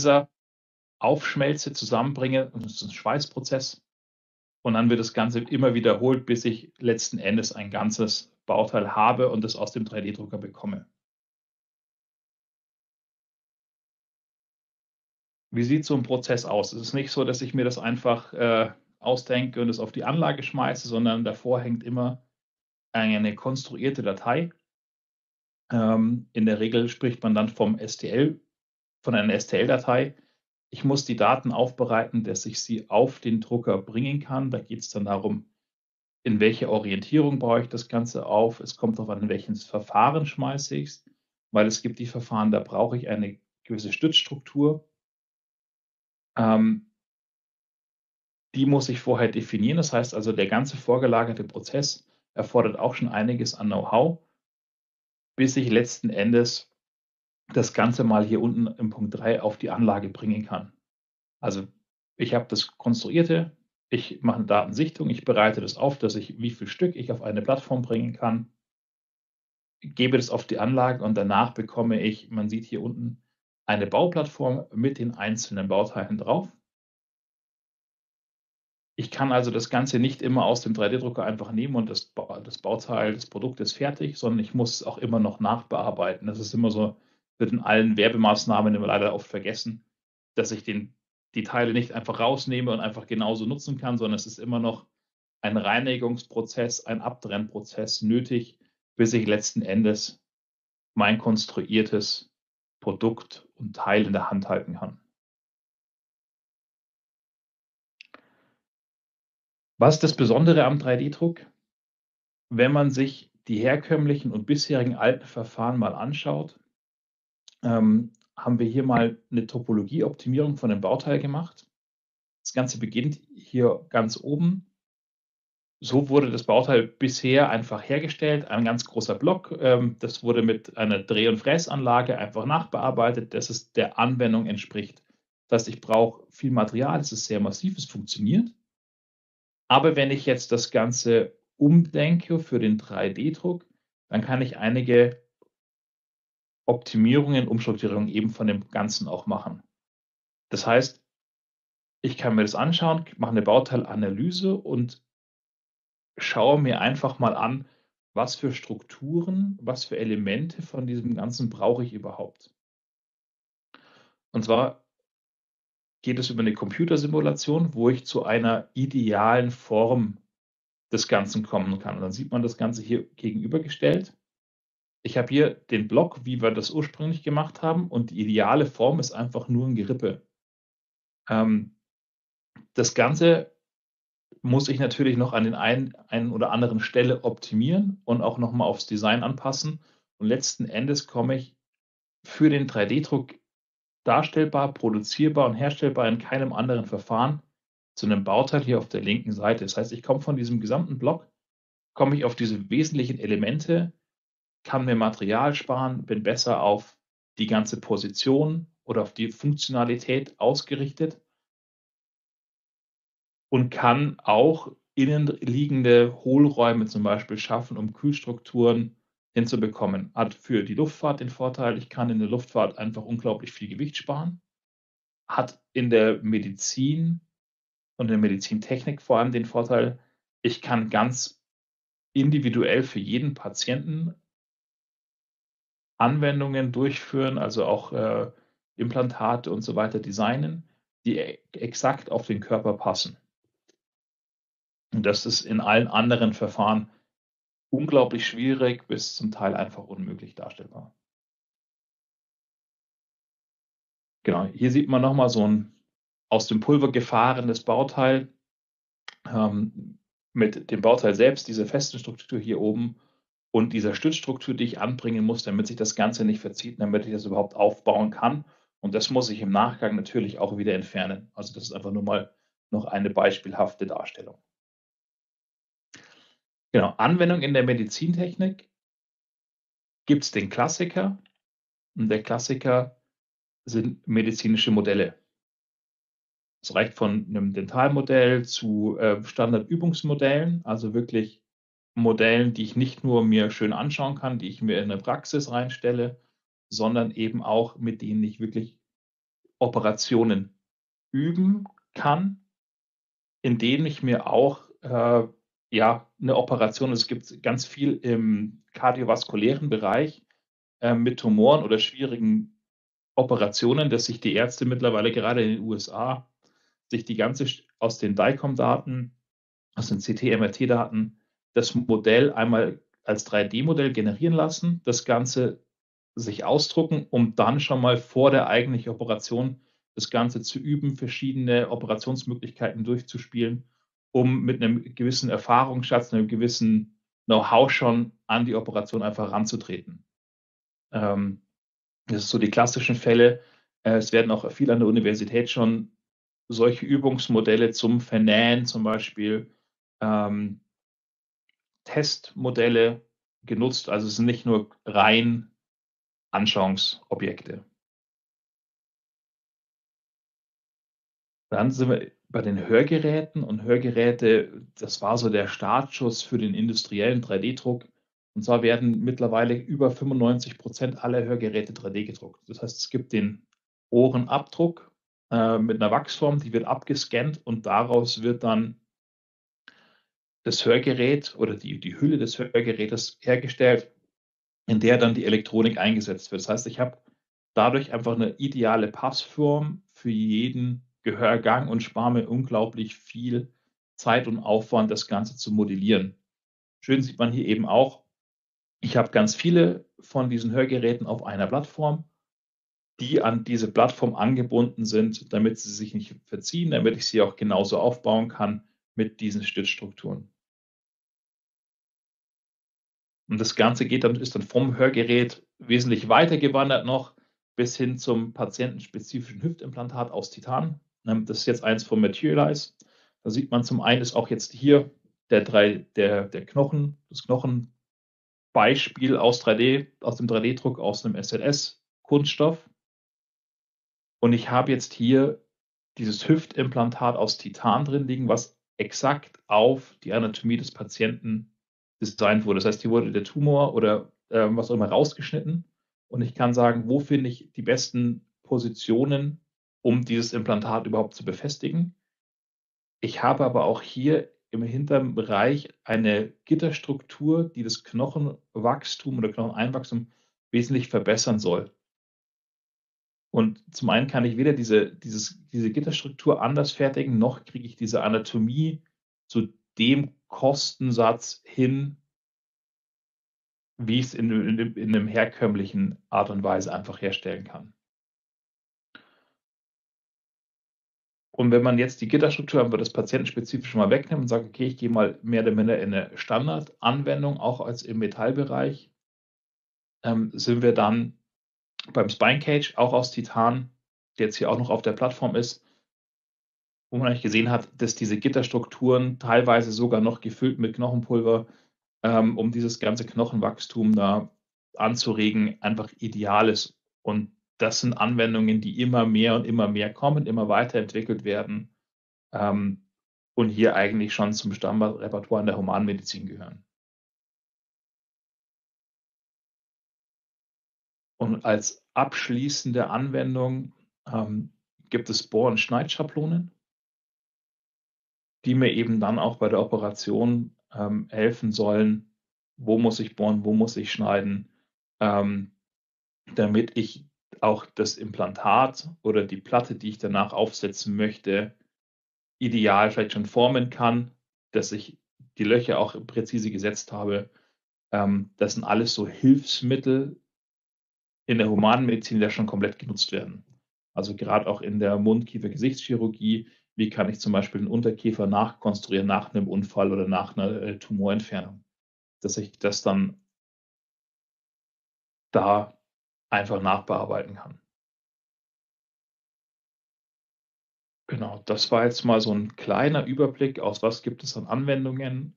Laser aufschmelze, zusammenbringe und das ist ein Schweißprozess und dann wird das Ganze immer wiederholt, bis ich letzten Endes ein ganzes Bauteil habe und es aus dem 3D-Drucker bekomme. Wie sieht so ein Prozess aus? Es ist nicht so, dass ich mir das einfach, ausdenke und es auf die Anlage schmeiße, sondern davor hängt immer eine konstruierte Datei. In der Regel spricht man dann von einer STL-Datei. Ich muss die Daten aufbereiten, dass ich sie auf den Drucker bringen kann. Da geht es dann darum, in welche Orientierung baue ich das Ganze auf. Es kommt darauf an, in welches Verfahren schmeiße ich es, weil es gibt die Verfahren, da brauche ich eine gewisse Stützstruktur. Ähm, Die muss ich vorher definieren. Das heißt also, der ganze vorgelagerte Prozess erfordert auch schon einiges an Know-how, bis ich letzten Endes das Ganze mal hier unten im Punkt 3 auf die Anlage bringen kann. Also, ich habe das Konstruierte, ich mache eine Datensichtung, ich bereite das auf, dass ich wie viel Stück ich auf eine Plattform bringen kann, gebe das auf die Anlage und danach bekomme ich, man sieht hier unten, eine Bauplattform mit den einzelnen Bauteilen drauf. Ich kann also das Ganze nicht immer aus dem 3D-Drucker einfach nehmen und das Bauteil, das Produkt ist fertig, sondern ich muss es auch immer noch nachbearbeiten. Das ist immer so, wird in allen Werbemaßnahmen immer leider oft vergessen, dass ich die Teile nicht einfach rausnehme und einfach genauso nutzen kann, sondern es ist immer noch ein Reinigungsprozess, ein Abtrennprozess nötig, bis ich letzten Endes mein konstruiertes Produkt und Teil in der Hand halten kann. Was ist das Besondere am 3D-Druck? Wenn man sich die herkömmlichen und bisherigen alten Verfahren mal anschaut, haben wir hier mal eine Topologieoptimierung von dem Bauteil gemacht. Das Ganze beginnt hier ganz oben. So wurde das Bauteil bisher einfach hergestellt, ein ganz großer Block. Das wurde mit einer Dreh- und Fräsanlage einfach nachbearbeitet, dass es der Anwendung entspricht. Das heißt, ich brauche viel Material, es ist sehr massiv, es funktioniert. Aber wenn ich jetzt das Ganze umdenke für den 3D-Druck, dann kann ich einige Optimierungen, Umstrukturierungen eben von dem Ganzen auch machen. Das heißt, ich kann mir das anschauen, mache eine Bauteilanalyse und schaue mir einfach mal an, was für Strukturen, was für Elemente von diesem Ganzen brauche ich überhaupt. Und zwar geht es über eine Computersimulation, wo ich zu einer idealen Form des Ganzen kommen kann. Und dann sieht man das Ganze hier gegenübergestellt. Ich habe hier den Block, wie wir das ursprünglich gemacht haben, und die ideale Form ist einfach nur ein Gerippe. Ähm, Das Ganze muss ich natürlich noch an den einen oder anderen Stelle optimieren und auch noch mal aufs Design anpassen. Und letzten Endes komme ich für den 3D-Druck darstellbar, produzierbar und herstellbar in keinem anderen Verfahren zu einem Bauteil hier auf der linken Seite. Das heißt, ich komme von diesem gesamten Block, komme ich auf diese wesentlichen Elemente, kann mir Material sparen, bin besser auf die ganze Position oder auf die Funktionalität ausgerichtet und kann auch innenliegende Hohlräume zum Beispiel schaffen, um Kühlstrukturen hinzubekommen. Hat für die Luftfahrt den Vorteil, ich kann in der Luftfahrt einfach unglaublich viel Gewicht sparen. Hat in der Medizin und der Medizintechnik vor allem den Vorteil, ich kann ganz individuell für jeden Patienten Anwendungen durchführen, also auch, Implantate und so weiter designen, die exakt auf den Körper passen. Und das ist in allen anderen Verfahren unglaublich schwierig bis zum Teil einfach unmöglich darstellbar. Genau, hier sieht man noch mal so 'n aus dem Pulver gefahrenes Bauteil, mit dem Bauteil selbst, dieser festen Struktur hier oben und dieser Stützstruktur, die ich anbringen muss, damit sich das Ganze nicht verzieht, damit ich das überhaupt aufbauen kann. Und das muss ich im Nachgang natürlich auch wieder entfernen. Also, das ist einfach nur mal noch eine beispielhafte Darstellung. Genau, Anwendung in der Medizintechnik gibt's den Klassiker und der Klassiker sind medizinische Modelle. Es reicht von einem Dentalmodell zu, Standardübungsmodellen, also wirklich Modellen, die ich nicht nur mir schön anschauen kann, die ich mir in 'ne Praxis reinstelle, sondern eben auch, mit denen ich wirklich Operationen üben kann, indem ich mir auch, ja, 'ne Operation es gibt ganz viel im kardiovaskulären Bereich, mit Tumoren oder schwierigen Operationen, dass sich die Ärzte mittlerweile gerade in den USA sich die ganze aus den DICOM-Daten, aus den CT, MRT-Daten das Modell einmal als 3D-Modell generieren lassen, das Ganze sich ausdrucken, um dann schon mal vor der eigentlichen Operation das Ganze zu üben, verschiedene Operationsmöglichkeiten durchzuspielen, um mit einem gewissen Erfahrungsschatz, einem gewissen Know-how schon an die Operation einfach ranzutreten. Ähm, Das ist so die klassischen Fälle. Es werden auch viel an der Universität schon solche Übungsmodelle zum Vernähen zum Beispiel, ähm, Testmodelle genutzt. Also, es sind nicht nur rein Anschauungsobjekte. Dann sind wir bei den Hörgeräten und Hörgeräte, das war so der Startschuss für den industriellen 3D-Druck. Und zwar werden mittlerweile über 95 aller Hörgeräte 3D gedruckt. Das heißt, es gibt den Ohrenabdruck, mit einer Wachsform, die wird abgescannt und daraus wird dann das Hörgerät oder die Hülle des Hörgerätes hergestellt, in der dann die Elektronik eingesetzt wird. Das heißt, ich habe dadurch einfach eine ideale Passform für jeden Gehörgang und spare mir unglaublich viel Zeit und Aufwand, das Ganze zu modellieren. Schön sieht man hier eben auch, ich habe ganz viele von diesen Hörgeräten auf einer Plattform, die an diese Plattform angebunden sind, damit sie sich nicht verziehen, damit ich sie auch genauso aufbauen kann mit diesen Stützstrukturen. Und das Ganze ist dann vom Hörgerät wesentlich weiter gewandert noch bis hin zum patientenspezifischen Hüftimplantat aus Titan. Das ist jetzt eins von Materialise. Da sieht man zum einen ist auch jetzt hier der Knochen, das Knochenbeispiel aus 3D, aus dem 3D-Druck, aus 'nem SLS-Kunststoff. Und ich habe jetzt hier dieses Hüftimplantat aus Titan drin liegen, was exakt auf die Anatomie des Patienten designt wurde. Das heißt, hier wurde der Tumor oder, was auch immer rausgeschnitten und ich kann sagen, wo finde ich die besten Positionen, um dieses Implantat überhaupt zu befestigen. Ich habe aber auch hier im hinteren Bereich eine Gitterstruktur, die das Knochenwachstum oder Knocheneinwachstum wesentlich verbessern soll. Und zum einen kann ich weder diese Gitterstruktur anders fertigen, noch kriege ich diese Anatomie zu dem Kostensatz hin, wie ich's in 'nem herkömmlichen Art und Weise einfach herstellen kann. Und wenn man jetzt die Gitterstruktur einfach das patientenspezifisch mal wegnimmt und sagt: „Okay, ich gehe mal mehr oder minder in 'ne Standardanwendung, auch als im Metallbereich“, sind wir dann beim Spine Cage, auch aus Titan, der jetzt hier auch noch auf der Plattform ist, wo man eigentlich gesehen hat, dass diese Gitterstrukturen teilweise sogar noch gefüllt mit Knochenpulver, um dieses ganze Knochenwachstum da anzuregen, einfach ideal ist. Und das sind Anwendungen, die immer mehr und immer mehr kommen, immer weiterentwickelt werden, ähm, und hier eigentlich schon zum Standardrepertoire in der Humanmedizin gehören. Und als abschließende Anwendung, gibt es Bohr und Schneidschablonen, die mir eben dann auch bei der Operation, helfen sollen: Wo muss ich bohren, wo muss ich schneiden, ähm, damit ich auch das Implantat oder die Platte, die ich danach aufsetzen möchte, ideal vielleicht schon formen kann, dass ich die Löcher auch präzise gesetzt habe. Das sind alles so Hilfsmittel in der Humanmedizin, die ja schon komplett genutzt werden. Also, gerade auch in der Mund-Kiefer-Gesichtschirurgie, wie kann ich zum Beispiel den Unterkiefer nachkonstruieren nach 'nem Unfall oder nach 'ner, Tumorentfernung, dass ich das dann da einfach nachbearbeiten kann. Genau, das war jetzt mal so 'n kleiner Überblick aus was gibt es an Anwendungen,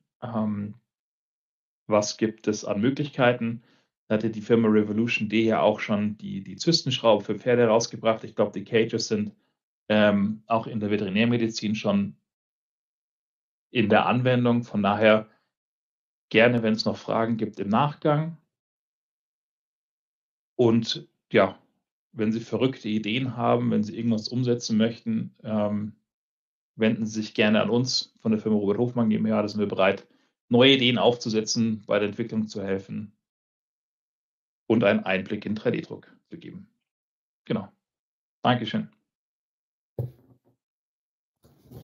was gibt es an Möglichkeiten. Da hatte die Firma Revolution D ja auch schon die Zystenschraube für Pferde rausgebracht. Ich glaube, die Cages sind, auch in der Veterinärmedizin schon in der Anwendung. Von daher gerne, wenn's noch Fragen gibt im Nachgang. Und ja, wenn Sie verrückte Ideen haben, wenn Sie irgendwas umsetzen möchten, wenden Sie sich gerne an uns von der Firma Robert Hofmann GmbH. Da sind wir bereit, neue Ideen aufzusetzen, bei der Entwicklung zu helfen und einen Einblick in 3D-Druck zu geben. Genau. Dankeschön.